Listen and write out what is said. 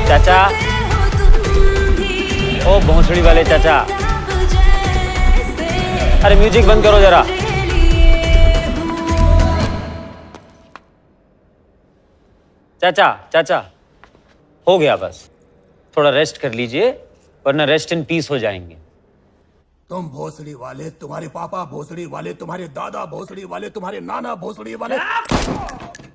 चाचा, ओ भोंसड़ी वाले चाचा, अरे म्यूजिक बंद करो जरा। चाचा चाचा, हो गया बस, थोड़ा रेस्ट कर लीजिए वरना रेस्ट इन पीस हो जाएंगे। तुम भोसड़ी वाले, तुम्हारे पापा भोसड़ी वाले, तुम्हारे दादा भोसड़ी वाले, तुम्हारे नाना भोसड़ी वाले।